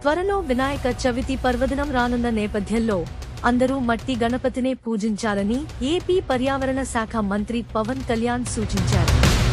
త్వరలో వినాయక చవితి పర్వదినం రానున్న నేపథ్యంలో అందరూ మట్టి గణపతినే పూజించాలని ఏపీ పర్యావరణ శాఖ మంత్రి పవన్ కళ్యాణ్ సూచించారు.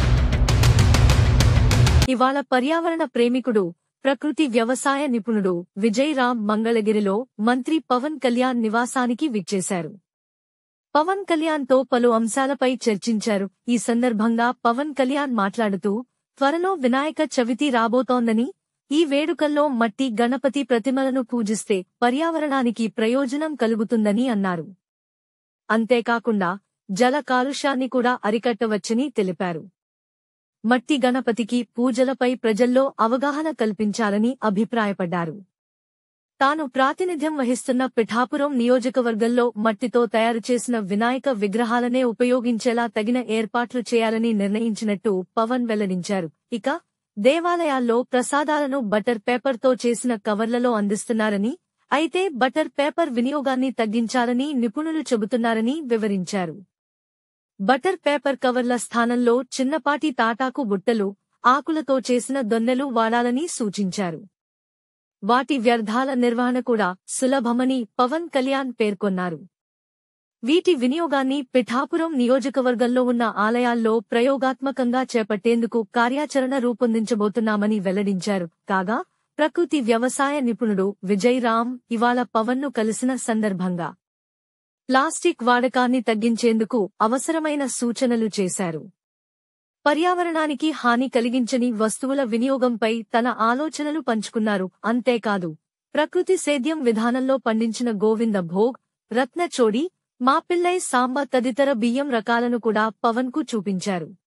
ఇవాళ పర్యావరణ ప్రేమికుడు, ప్రకృతి వ్యవసాయ నిపుణుడు విజయ్ రామ్ మంగళగిరిలో మంత్రి పవన్ కళ్యాణ్ నివాసానికి విచ్చేశారు. పవన్ కళ్యాణ్ తో పలు అంశాలపై చర్చించారు. ఈ సందర్భంగా పవన్ కళ్యాణ్ మాట్లాడుతూ, త్వరలో వినాయక చవితి రాబోతోందని, ఈ వేడుకల్లో మట్టి గణపతి ప్రతిమలను పూజిస్తే పర్యావరణానికి ప్రయోజనం కలుగుతుందని అన్నారు. అంతేకాకుండా జల కాలుష్యాన్ని కూడా అరికట్టవచ్చని తెలిపారు. మట్టి గణపతికి పూజలపై ప్రజల్లో అవగాహన కల్పించాలని అభిప్రాయపడ్డారు. తాను ప్రాతినిధ్యం వహిస్తున్న పిఠాపురం నియోజకవర్గంలో మట్టితో తయారు చేసిన వినాయక విగ్రహాలనే ఉపయోగించేలా తగిన ఏర్పాట్లు చేయాలని నిర్ణయించినట్టు పవన్ వెల్లడించారు. ఇక దేవాలయాల్లో ప్రసాదాలను బటర్ పేపర్తో చేసిన కవర్లలో అందిస్తున్నారని, అయితే బటర్ పేపర్ వినియోగాన్ని తగ్గించాలని నిపుణులు చెబుతున్నారని వివరించారు. బటర్ పేపర్ కవర్ల స్థానంలో చిన్నపాటి తాటాకు బుట్టలు, ఆకులతో చేసిన దొన్నెలు వాడాలని సూచించారు. వాటి వ్యర్థాల నిర్వహణ కూడా సులభమని పవన్ కళ్యాణ్ పేర్కొన్నారు. వీటి వినియోగాన్ని పిఠాపురం నియోజకవర్గంలో ఉన్న ఆలయాల్లో ప్రయోగాత్మకంగా చేపట్టేందుకు కార్యాచరణ రూపొందించబోతున్నామని వెల్లడించారు. కాగా ప్రకృతి వ్యవసాయ నిపుణుడు విజయ్ రామ్ ఇవాళ పవన్ను కలిసిన సందర్భంగా ప్లాస్టిక్ వాడకాన్ని తగ్గించేందుకు అవసరమైన సూచనలు చేశారు. పర్యావరణానికి హాని కలిగించని వస్తువుల వినియోగంపై తన ఆలోచనలు పంచుకున్నారు. అంతేకాదు, ప్రకృతి సేద్యం విధానంలో పండించిన గోవింద భోగ్, రత్నచోడి, మాపిల్లై సాంబ తదితర బియ్యం రకాలను కూడా పవన్కు చూపించారు.